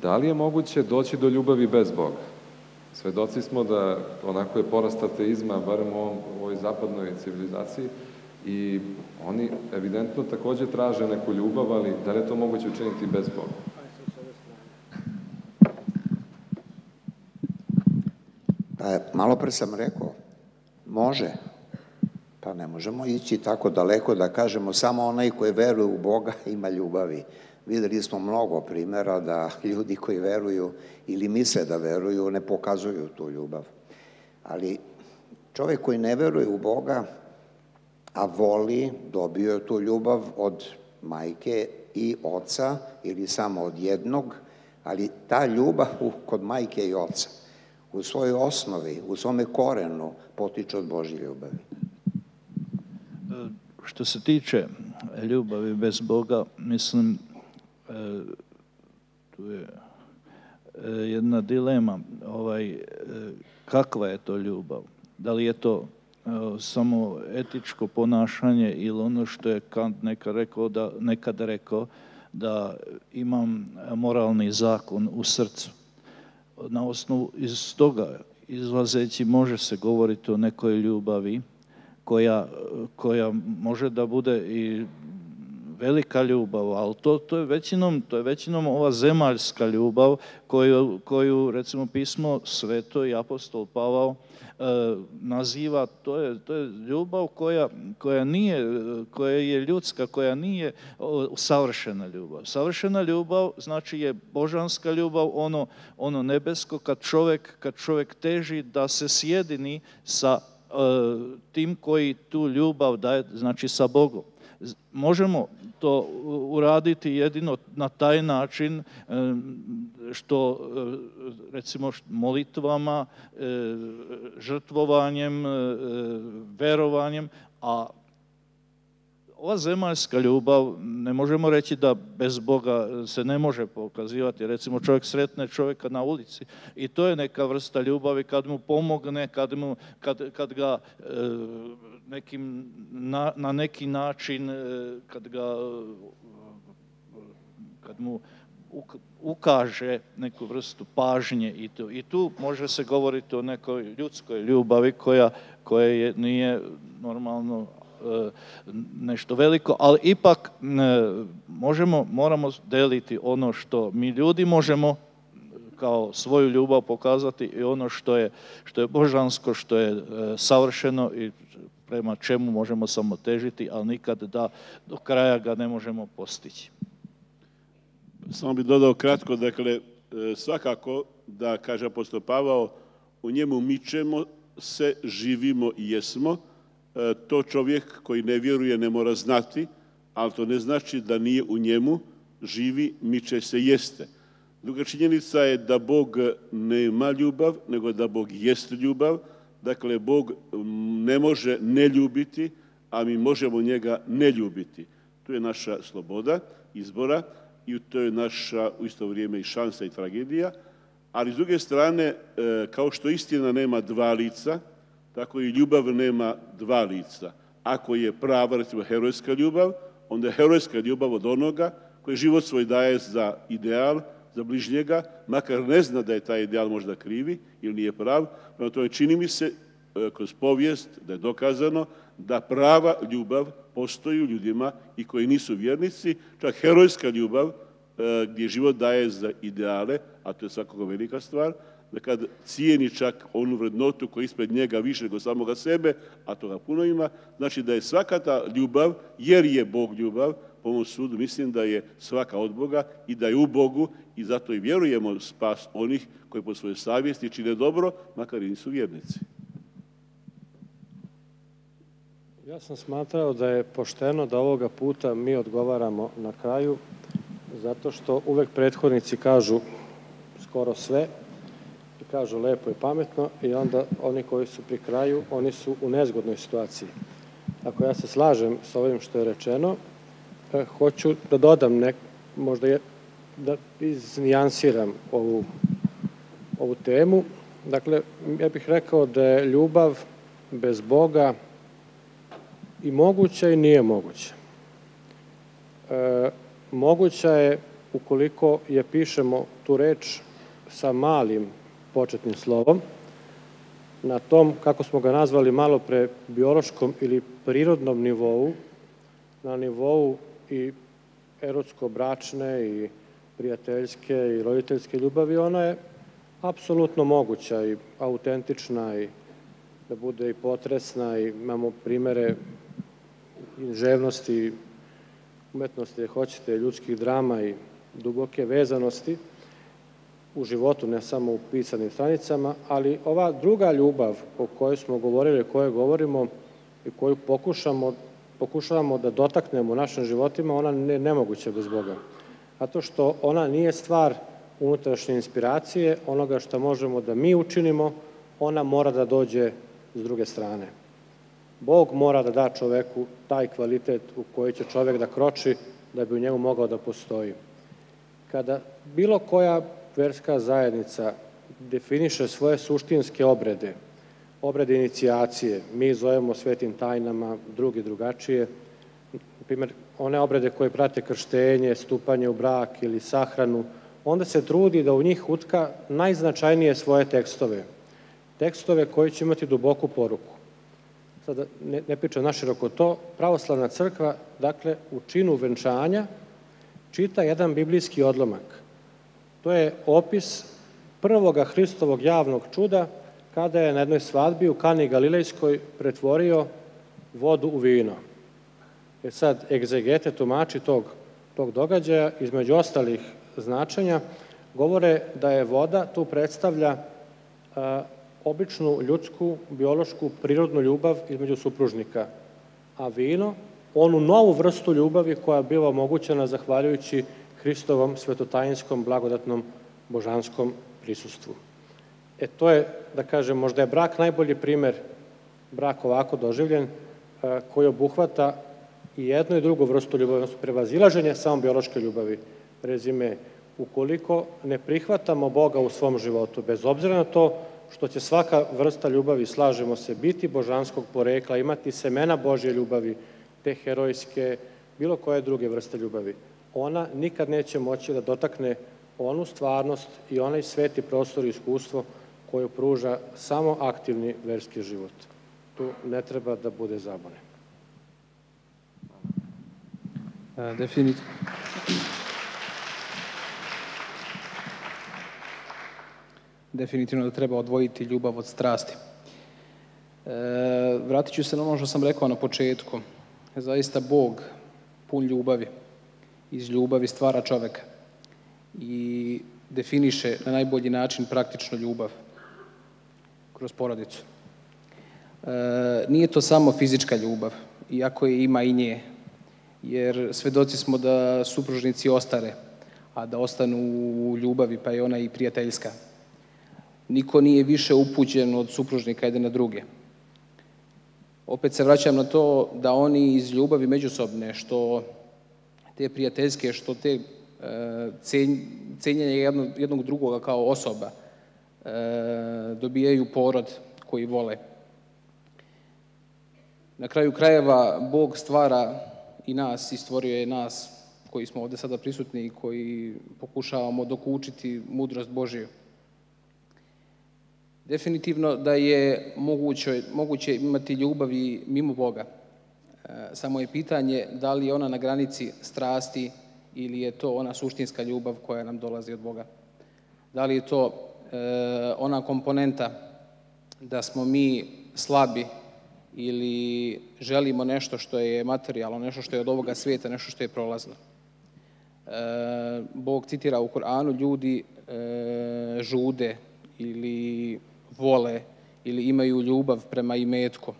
Da li je moguće doći do ljubavi bez Boga? Svedoci smo da onako je porast ateizma, barem u ovoj zapadnoj civilizaciji, i oni evidentno takođe traže neku ljubav, ali da li je to moguće učiniti bez Boga? Malo pre sam rekao, može. Pa ne možemo ići tako daleko da kažemo samo onaj koji veruje u Boga ima ljubavi. Videli smo mnogo primjera da ljudi koji veruju ili misle da veruju ne pokazuju tu ljubav. Ali čovjek koji ne veruje u Boga, a voli, dobio je tu ljubav od majke i oca ili samo od jednog, ali ta ljubav kod majke i oca u svojoj osnovi, u svome korenu potiče od Božje ljubavi. Što se tiče ljubavi bez Boga, mislim, tu je jedna dilema, kakva je to ljubav? Da li je to samo etičko ponašanje ili ono što je Kant nekada rekao da imam moralni zakon u srcu. Na osnovu iz toga izlazeći može se govoriti o nekoj ljubavi koja može da bude i velika ljubav, ali to je većinom ova zemaljska ljubav koju recimo pismo Sveto i apostol Pavao naziva, to je ljubav koja je ljudska, koja nije savršena ljubav. Savršena ljubav znači je božanska ljubav, ono nebesko, kad čovjek teži da se sjedini sa tim koji tu ljubav daje, znači sa Bogom. Možemo to uraditi jedino na taj način što recimo molitvama, žrtvovanjem, verovanjem, a ova zemaljska ljubav, ne možemo reći da bez Boga se ne može pokazivati. Recimo čovjek sretne čovjeka na ulici i to je neka vrsta ljubavi kad mu pomogne, kad ga na neki način, kad mu ukaže neku vrstu pažnje i tu može se govoriti o nekoj ljudskoj ljubavi koja nije normalno nešto veliko, ali ipak moramo deliti ono što mi ljudi možemo kao svoju ljubav pokazati i ono što je božansko, što je savršeno i prema čemu možemo samo težiti, ali nikad da do kraja ga ne možemo postići. Samo bih dodao kratko, dakle, svakako da, kaže apostol Pavao, u njemu mičemo se, živimo i jesmo. To čovjek koji ne vjeruje ne mora znati, ali to ne znači da nije u njemu, živi, miče se, jeste. Druga činjenica je da Bog nema ljubav, nego da Bog jest ljubav. Dakle, Bog ne može ne ljubiti, a mi možemo njega ne ljubiti. Tu je naša sloboda izbora i to je naša u isto vrijeme i šansa i tragedija. Ali s druge strane, kao što istina nema dva lica, tako i ljubav nema dva lica. Ako je prava, recimo, herojska ljubav, onda je herojska ljubav od onoga koji život svoj daje za ideal, za bližnjega, makar ne zna da je taj ideal možda krivi ili nije prav. Prema tome, čini mi se kroz povijest da je dokazano da prava ljubav postoji u ljudima i koji nisu vjernici, čak herojska ljubav gdje život daje za ideale, a to je svakako velika stvar, da kad cijeni čak onu vrednotu koja je ispred njega više nego samoga sebe, a toga puno ima, znači da je svaka ta ljubav, jer je Bog ljubav, po mom sudu mislim da je svaka od Boga i da je u Bogu i zato i vjerujemo spas onih koji po svojoj savjesti čine dobro, makar i nisu vjernici. Ja sam smatrao da je pošteno da ovoga puta mi odgovaramo na kraju, zato što uvek prethodnici kažu skoro sve, i kažu lepo i pametno, i onda oni koji su pri kraju, oni su u nezgodnoj situaciji. Ako ja se slažem sa ovim što je rečeno, hoću da dodam možda da iznijansiram ovu temu. Dakle, ja bih rekao da je ljubav bez Boga i moguća i nije moguća. Moguća je ukoliko je pišemo tu reč sa malim početnim slovom, na tom, kako smo ga nazvali malo pre, biološkom ili prirodnom nivou, na nivou i erotsko-bračne i prijateljske i roditeljske ljubavi, ona je apsolutno moguća i autentična i da bude i potresna i imamo primere književnosti, umetnosti, hoćete, ljudskih drama i duboke vezanosti u životu, ne samo u pisanim stranicama, ali ova druga ljubav o kojoj smo govorili, o kojoj govorimo i koju pokušavamo da dotaknemo u našim životima, ona je nemoguća bez Boga. Zato što ona nije stvar unutrašnje inspiracije, onoga što možemo da mi učinimo, ona mora da dođe s druge strane. Bog mora da da čoveku taj kvalitet u koji će čovek da kroči da bi u njemu mogao da postoji. Kada bilo koja verska zajednica definiše svoje suštinske obrede, obrede inicijacije, mi zovemo svetim tajnama, drugi drugačije, na primjer, one obrede koje prate krštenje, stupanje u brak ili sahranu, onda se trudi da u njih utka najznačajnije svoje tekstove. Tekstove koji će imati duboku poruku. Sada ne pričam naširoko to, pravoslavna crkva, dakle, u činu venčanja čita jedan biblijski odlomak. To je opis prvoga Hristovog javnog čuda kada je na jednoj svadbi u Kani Galilejskoj pretvorio vodu u vino. Jer sad egzegete, tumači tog događaja, između ostalih značenja, govore da je voda tu predstavlja običnu ljudsku, biološku, prirodnu ljubav između supružnika, a vino onu novu vrstu ljubavi koja je bila omogućena zahvaljujući Hristovom svetotajinskom, blagodatnom, božanskom prisustvu. To je, da kažem, možda je brak najbolji primer, brak ovako doživljen, koji obuhvata i jednu i drugu vrstu ljubavi, odnosno prevazilaženje samo biološke ljubavi. Rezime, ukoliko ne prihvatamo Boga u svom životu, bez obzira na to što će svaka vrsta ljubavi, slažemo se, biti božanskog porekla, imati semena Božje ljubavi, te herojske, bilo koje druge vrste ljubavi, ona nikad neće moći da dotakne onu stvarnost i onaj sveti prostor i iskustvo koju pruža samo aktivni verski život. Tu ne treba da bude zabune. Definitivno da treba odvojiti ljubav od strasti. Vratit ću se na ono što sam rekao na početku. Zaista Bog pun ljubavi. Iz ljubavi stvara čoveka i definiše na najbolji način praktično ljubav kroz porodicu. Nije to samo fizička ljubav, iako je ima i nje, jer svedoci smo da supružnici ostare, a da ostanu u ljubavi, pa je ona i prijateljska. Niko nije više upućen od supružnika jedan na druge. Opet se vraćam na to da oni iz ljubavi međusobne, što te prijateljske, što te cenjenje jednog drugoga kao osoba, dobijaju porod koji vole. Na kraju krajeva Bog stvara i nas i stvorio je nas koji smo ovde sada prisutni i koji pokušavamo dokučiti mudrost Božiju. Definitivno da je moguće imati ljubav i mimo Boga. Samo je pitanje da li je ona na granici strasti ili je to ona suštinska ljubav koja nam dolazi od Boga. Da li je to ona komponenta da smo mi slabi ili želimo nešto što je materijalno, nešto što je od ovoga svijeta, nešto što je prolazno. Bog citira u Kur'anu, ljudi žude ili vole ili imaju ljubav prema imetku,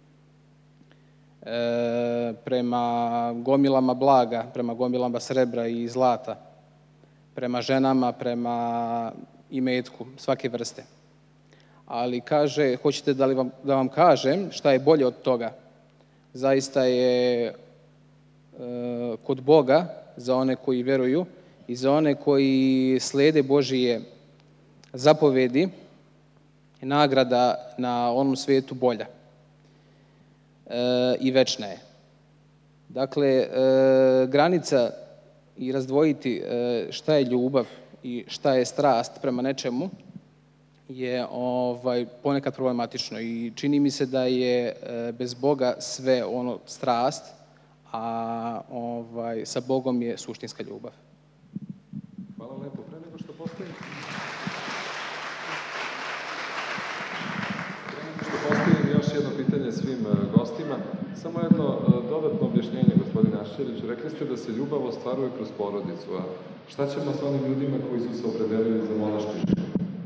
prema gomilama blaga, prema gomilama srebra i zlata, prema ženama, prema imetku svake vrste. Ali kaže, hoćete da vam kažem šta je bolje od toga? Zaista je kod Boga, za one koji veruju i za one koji slede Božije zapovedi, nagrada na onom svijetu bolja i večna je. Dakle, granica i razdvojiti šta je ljubav i šta je strast prema nečemu je ponekad problematično i čini mi se da je bez Boga sve ono strast, a sa Bogom je suštinska ljubav. Hvala lepo. Pre nego što postavim još jedno pitanje svim gostima, samo jedno dodatno objašnjenje, gospodin Aščerić. Rekli ste da se ljubav ostvaruje kroz porodicu, a šta ćemo sa onim ljudima koji su se opredelili za monaški život?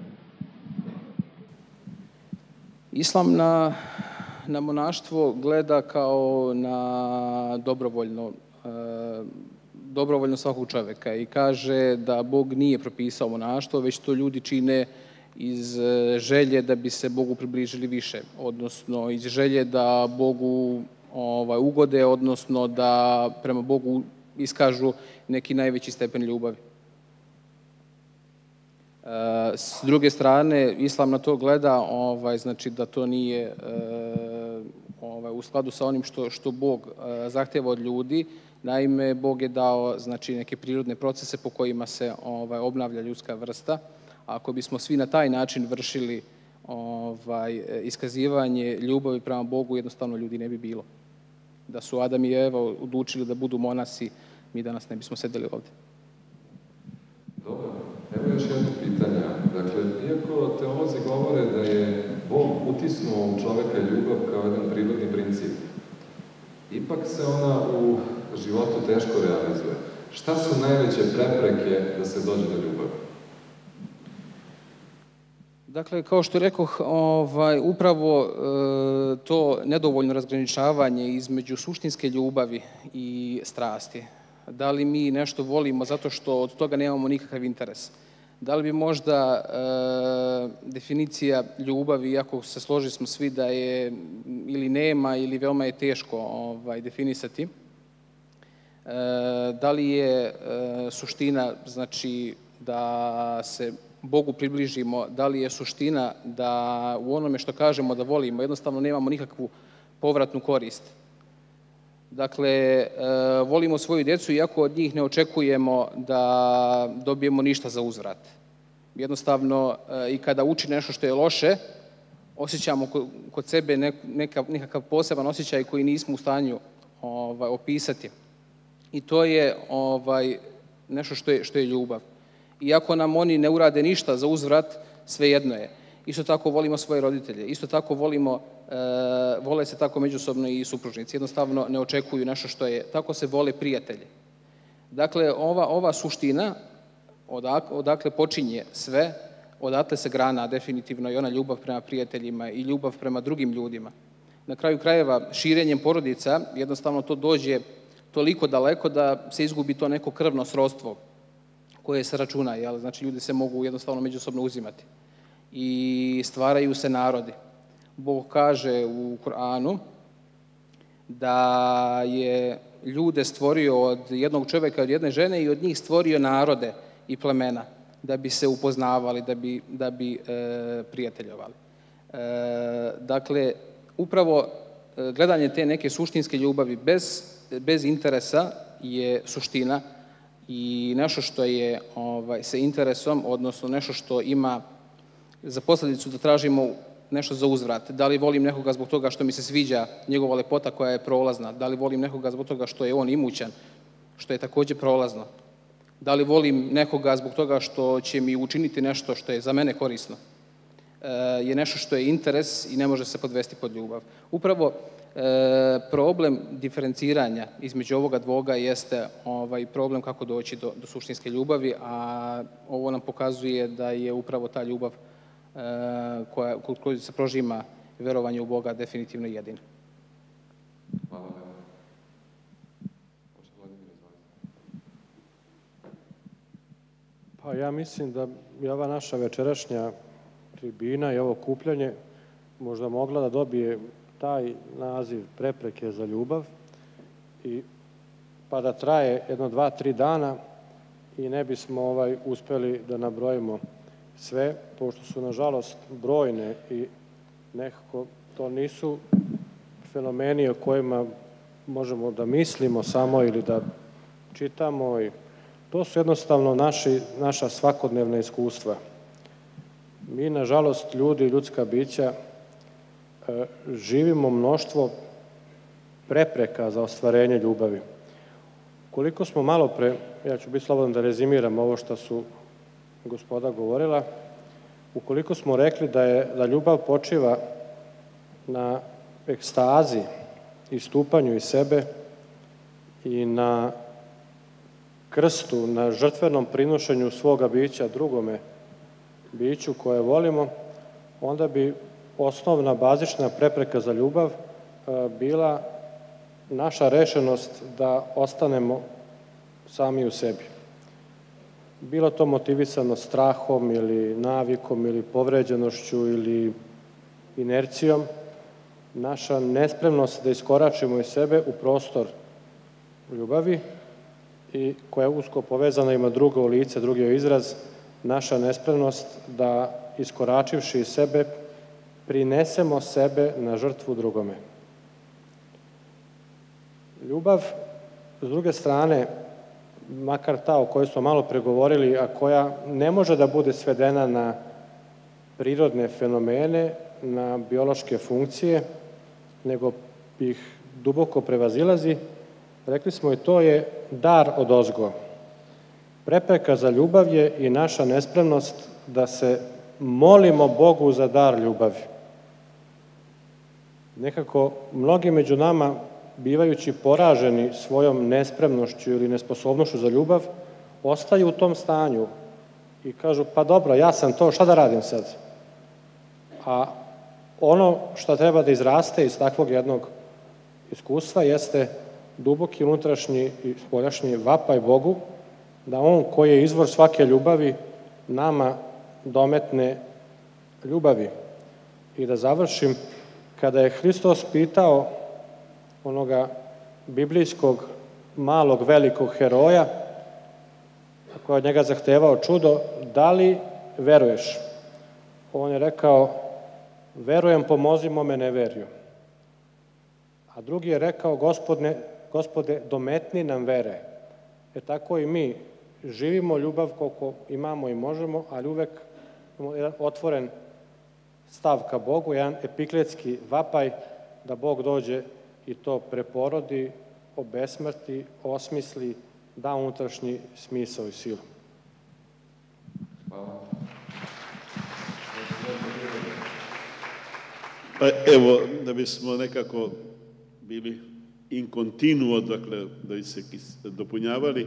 Islam na monaštvo gleda kao na dobrovoljno svakog čoveka i kaže da Bog nije propisao monaštvo, već to ljudi čine iz želje da bi se Bogu približili više, odnosno iz želje da Bogu ugode, odnosno da prema Bogu iskažu neki najveći stepen ljubavi. S druge strane, Islam na to gleda, znači da to nije u skladu sa onim što Bog zahteva od ljudi. Naime, Bog je dao znači neke prirodne procese po kojima se obnavlja ljudska vrsta. Ako bismo svi na taj način vršili iskazivanje ljubavi prema Bogu, jednostavno ljudi ne bi bilo. Da su Adam i Eva odlučili da budu monasi, mi danas ne bismo sedeli ovdje. Dobro, evo još jedno pitanje. Dakle, iako teolozi govore da je Bog utisnuo u čoveka ljubav kao jedan prirodni princip, ipak se ona u životu teško realizuje. Šta su najveće prepreke da se dođe do ljubavi? Dakle, kao što rekoh, upravo to nedovoljno razgraničavanje između suštinske ljubavi i strasti. Da li mi nešto volimo zato što od toga nemamo nikakav interes? Da li bi možda definicija ljubavi, iako se složili smo svi da je ili nema ili veoma je teško definisati, da li je suština znači da se Bogu približimo, da li je suština da u onome što kažemo da volimo jednostavno nemamo nikakvu povratnu korist. Dakle, volimo svoju djecu iako od njih ne očekujemo da dobijemo ništa za uzvrat. Jednostavno, i kada uči nešto što je loše, osjećamo kod sebe nekakav poseban osjećaj koji nismo u stanju opisati. I to je nešto što je ljubav. Iako nam oni ne urade ništa za uzvrat, svejedno je. Isto tako volimo svoje roditelje, isto tako vole se tako međusobno i supružnici. Jednostavno ne očekuju nešto što je, tako se vole prijatelji. Dakle, ova suština, odakle počinje sve, odatle se grana definitivno i ona ljubav prema prijateljima i ljubav prema drugim ljudima. Na kraju krajeva, širenjem porodica, jednostavno to dođe toliko daleko da se izgubi to neko krvno srodstvo koje se računa, znači ljudi se mogu jednostavno međusobno uzimati i stvaraju se narodi. Bog kaže u Koranu da je ljude stvorio od jednog čovjeka, od jedne žene i od njih stvorio narode i plemena da bi se upoznavali, da bi prijateljovali. Dakle, upravo gledanje te neke suštinske ljubavi bez interesa je suština i nešto što je sa interesom, odnosno nešto što ima za posljedicu da tražimo nešto za uzvrat. Da li volim nekoga zbog toga što mi se sviđa njegova lepota koja je prolazna? Da li volim nekoga zbog toga što je on imućan, što je također prolazno? Da li volim nekoga zbog toga što će mi učiniti nešto što je za mene korisno? Je nešto što je interes i ne može se podvesti pod ljubav. Upravo problem diferenciranja između ovoga dvoga jeste problem kako doći do suštinske ljubavi, a ovo nam pokazuje da je upravo ta ljubav kod koje se prožima verovanje u Boga definitivno jedina. Hvala. Pa ja mislim da je ova naša večerašnja tribina i ovo okupljanje možda mogla da dobije taj naziv prepreke za ljubav pa da traje jedno 2-3 dana i ne bismo uspeli da nabrojimo sve, pošto su nažalost brojne i nekako to nisu fenomeni o kojima možemo da mislimo samo ili da čitamo To su jednostavno naša svakodnevna iskustva. Mi, nažalost, ljudi, ljudska bića, živimo mnoštvo prepreka za ostvarenje ljubavi. Koliko smo malo pre, ja ću biti slobodan da rezimiram ovo što su gospoda govorila, ukoliko smo rekli da ljubav počiva na ekstazi i stupanju iz sebe i na krstu, na žrtvenom prinošenju svoga bića drugome biću koje volimo, onda bi osnovna, bazična prepreka za ljubav bila naša rešenost da ostanemo sami u sebi. Bilo to motivisano strahom ili navikom ili povređenošću ili inercijom, naša nespremnost da iskoračimo iz sebe u prostor ljubavi i koja je usko povezana, ima drugo lice, drugi izraz, naša nespremnost da iskoračivši iz sebe prinesemo sebe na žrtvu drugome. Ljubav, s druge strane, makar ta o kojoj smo malo pregovorili, a koja ne može da bude svedena na prirodne fenomene, na biološke funkcije, nego ih duboko prevazilazi, rekli smo i to je dar odozgo. Prepreka za ljubav je i naša nespremnost da se molimo Bogu za dar ljubavi. Nekako mnogi među nama, bivajući poraženi svojom nespremnošću ili nesposobnošću za ljubav, ostaju u tom stanju i kažu, pa dobro, ja sam to, šta da radim sad? A ono što treba da izraste iz takvog jednog iskustva jeste duboki unutrašnji i spoljašnji vapaj Bogu, da On koji je izvor svake ljubavi nama dometne ljubavi. I da završim, kada je Hristos pitao onoga biblijskog malog velikog heroja, koji od njega zahtevao čudo, da li veruješ? On je rekao, verujem, pomozi mome neverju. A drugi je rekao, Gospode, dometni nam vere. Tako i mi živimo ljubav koliko imamo i možemo, ali uvek imamo jedan otvoren stav ka Bogu, jedan epikletski vapaj da Bog dođe i to preporodi, obesmrti, osmisli, da unutrašnji smisao i silu. Hvala. Pa evo, da bismo nekako bili in continuo, dakle, da bi se dopunjavali,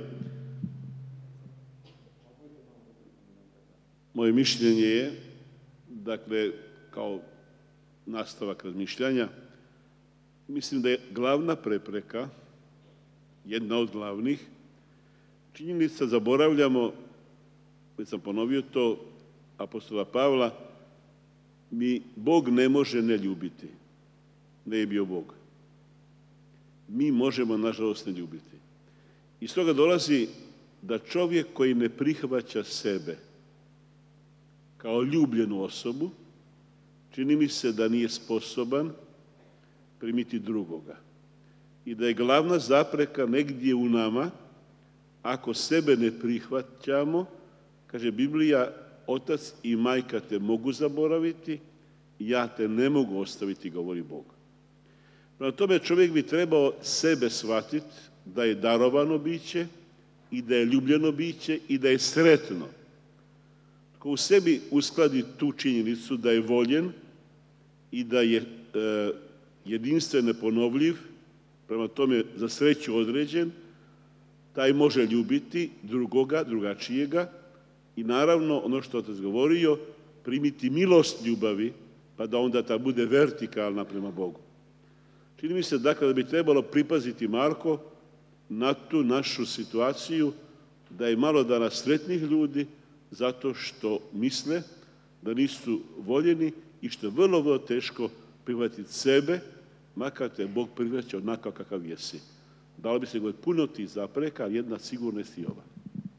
moje mišljenje je, dakle, kao nastavak razmišljanja, mislim da je glavna prepreka, jedna od glavnih, činjenica zaboravljamo, već sam ponovio to, apostola Pavla, Bog ne može ne ljubiti, ne je bio Bog. Mi možemo, nažalost, ne ljubiti. Iz toga dolazi da čovjek koji ne prihvaća sebe kao ljubljenu osobu, čini mi se da nije sposoban primiti drugoga. I da je glavna zapreka negdje u nama, ako sebe ne prihvaćamo, kaže Biblija, otac i majka te mogu zaboraviti, ja te ne mogu ostaviti, govori Bog. Prema tome čovjek bi trebao sebe shvatiti da je darovano biće i da je ljubljeno biće i da je sretno. Ko u sebi uskladi tu činjenicu da je voljen i da je jedinstven, neponovljiv, prema tome za sreću određen, taj može ljubiti drugoga, drugačijega i naravno, ono što otac govorio, primiti milost ljubavi, pa da onda ta bude vertikalna prema Bogu. Čini mi se dakle da bi trebalo pripaziti, Marko, na tu našu situaciju, da je malo danas sretnih ljudi zato što misle da nisu voljeni i što je vrlo, vrlo teško prihvatiti sebe, makar te Bog prihvaća onako kakav jesi. Dalo bi se govoriti puno tih zapreka, ali jedna sigurna je i ova.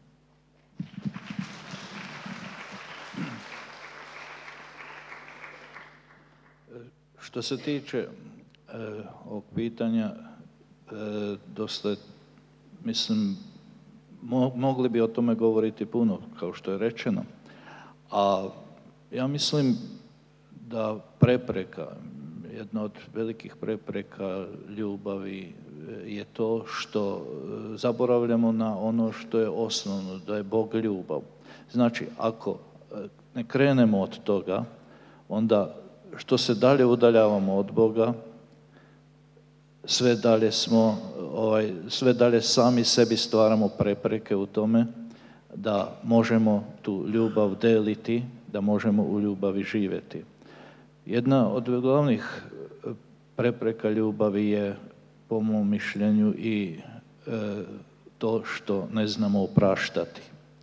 Što se tiče ovog pitanja, dosta je, mislim, mogli bi o tome govoriti puno, kao što je rečeno. A ja mislim da prepreka, jedna od velikih prepreka ljubavi je to što zaboravljamo na ono što je osnovno, da je Bog ljubav. Znači, ako ne krenemo od toga, onda što se dalje udaljavamo od Boga, sve dalje sami sebi stvaramo prepreke u tome da možemo tu ljubav deliti, da možemo u ljubavi živjeti. Jedna od glavnih prepreka ljubavi je, po mom mišljenju, i to što ne znamo opraštati.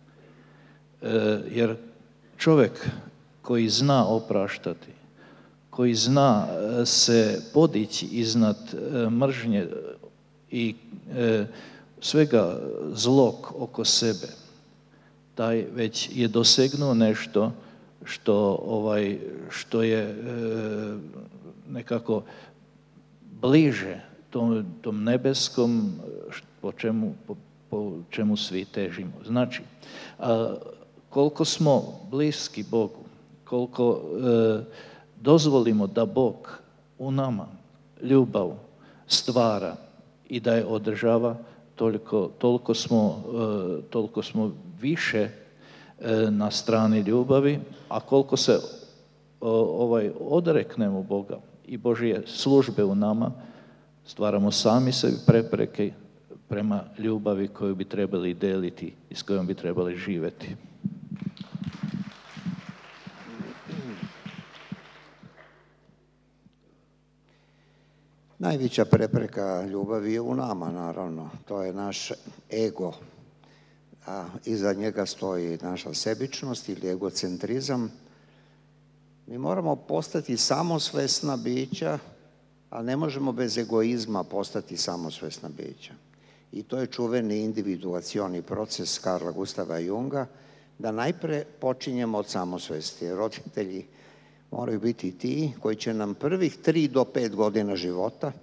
Jer čovjek koji zna opraštati, koji zna se podići iznad mržnje i svega zlog oko sebe, taj već je dosegnuo nešto što je nekako bliže tom nebeskom po čemu svi težimo. Znači, koliko smo bliski Bogu, koliko dozvolimo da Bog u nama ljubav stvara i da je održava, toliko smo više na strani ljubavi, a koliko se odreknemo Boga i Božje službe u nama, stvaramo sami sebi prepreke prema ljubavi koju bi trebali deliti i s kojom bi trebali živjeti. Najveća prepreka ljubavi je u nama, naravno. To je naš ego. A iza njega stoji naša sebičnost ili egocentrizam. Mi moramo postati samosvesna bića, a ne možemo bez egoizma postati samosvesna bića. I to je čuveni individuacioni proces Karla Gustava Junga, da najpre počinjemo od samosvesti. Roditelji moraju biti ti koji će nam prvih 3 do 5 godina života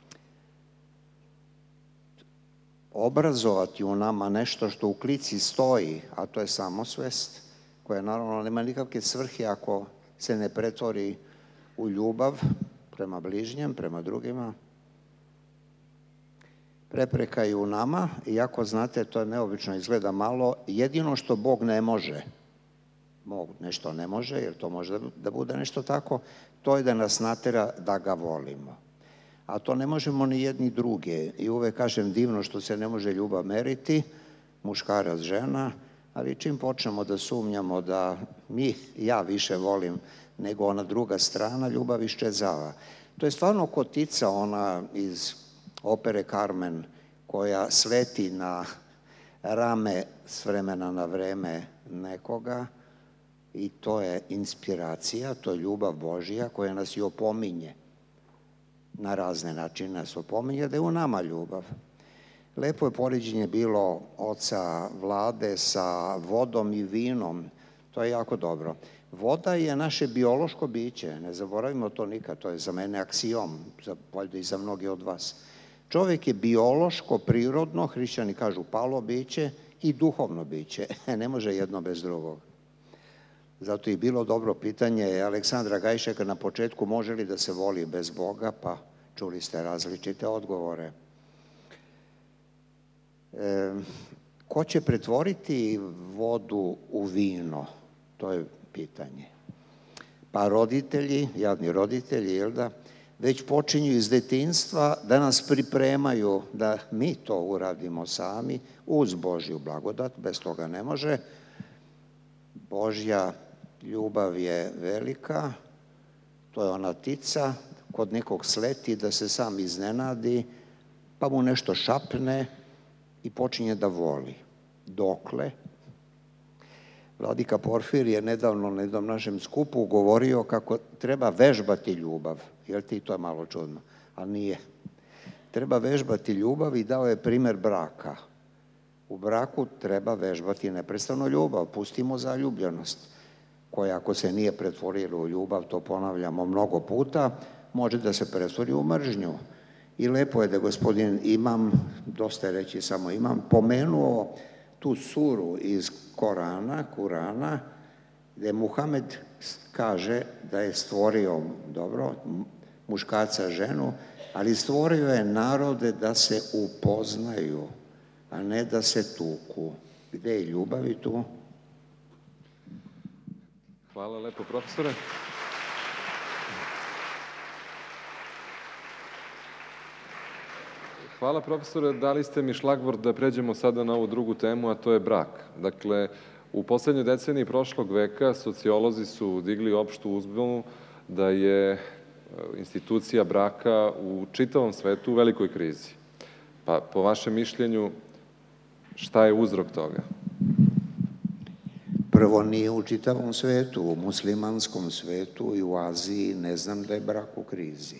obrazovati u nama nešto što u klici stoji, a to je samosvest, koja naravno nema nikakve svrhe ako se ne pretvori u ljubav prema bližnjem, prema drugima. Prepreka je u nama, iako znate, to je neobično, izgleda malo, jedino što Bog ne može, Bog nešto ne može, jer to može da bude nešto tako, to je da nas natera da ga volimo. A to ne možemo ni jedni druge. I uvek kažem, divno što se ne može ljubav meriti, muškarac, žena, ali čim počnemo da sumnjamo da ja više volim nego ona druga strana, ljubav iščezava. To je stvarno kotica ona iz opere Carmen, koja sleti na rame s vremena na vreme nekoga, i to je inspiracija, to je ljubav Božja koja nas i opominje. Na razne načine nas opominje da je u nama ljubav. Lepo je poređenje bilo oca Vlade sa vodom i vinom. To je jako dobro. Voda je naše biološko biće, ne zaboravimo to nikad, to je za mene aksiom, valjda i za mnogi od vas. Čovjek je biološko, prirodno, hrišćani kažu palo biće, i duhovno biće. Ne može jedno bez drugog. Zato je bilo dobro pitanje Aleksandra Gajšeka na početku, može li da se voli bez Boga, pa čuli ste različite odgovore. Ko će pretvoriti vodu u vino? To je pitanje. Pa roditelji, jadni roditelji, jel da, već počinju iz detinjstva da nas pripremaju da mi to uradimo sami uz Božju blagodat, bez toga ne može. Božja ljubav je velika, to je ona tica, kod nekog sleti da se sam iznenadi, pa mu nešto šapne i počinje da voli. Dokle? Vladika Porfir je nedavno na jednom našem skupu govorio kako treba vežbati ljubav. Jel ti, to je malo čudno, ali nije. Treba vežbati ljubav i dao je primjer braka. U braku treba vežbati neprestano ljubav, pustimo zaljubljenost, koja ako se nije pretvorila u ljubav, to ponavljamo mnogo puta, može da se pretvori u mržnju. I lepo je da gospodin Imam, dosta je reći samo Imam, pomenuo tu suru iz Kurana, gde Muhamed kaže da je stvorio, dobro, muškarca, ženu, ali stvorio je narode da se upoznaju, a ne da se tuku. Gde je ljubav i tu? Hvala lepo, profesore. Hvala, profesore. Dali ste mi šlagvort da pređemo sada na ovu drugu temu, a to je brak. Dakle, u poslednjoj deceniji prošlog veka sociolozi su digli opštu uzbunu da je institucija braka u čitavom svetu u velikoj krizi. Pa, po vašem mišljenju, šta je uzrok toga? Prvo, nije u čitavom svetu, u muslimanskom svetu i u Aziji ne znam da je brak u krizi.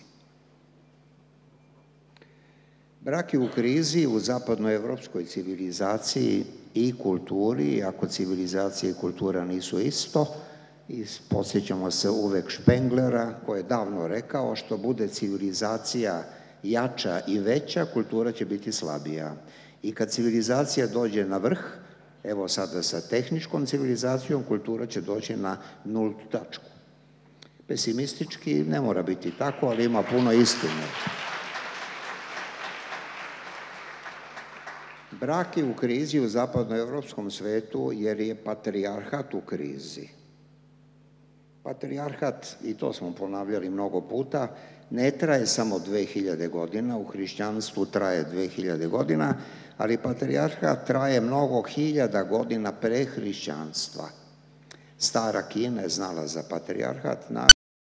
Brak je u krizi u zapadnoevropskoj civilizaciji i kulturi, ako civilizacija i kultura nisu isto, i podsjećamo se uvek Špenglera koji je davno rekao što bude civilizacija jača i veća, kultura će biti slabija. I kad civilizacija dođe na vrh, evo sada sa tehničkom civilizacijom, kultura će doći na nultu tačku. Pesimistički ne mora biti tako, ali ima puno istine. Brak je u krizi u zapadnoevropskom svetu jer je patrijarhat u krizi. Patrijarhat, i to smo ponavljali mnogo puta, ne traje samo 2000 godina, u hrišćanstvu traje 2000 godina, ali patrijarhat traje mnogo hiljada godina pre hrišćanstva. Stara Kina je znala za patrijarhat, naša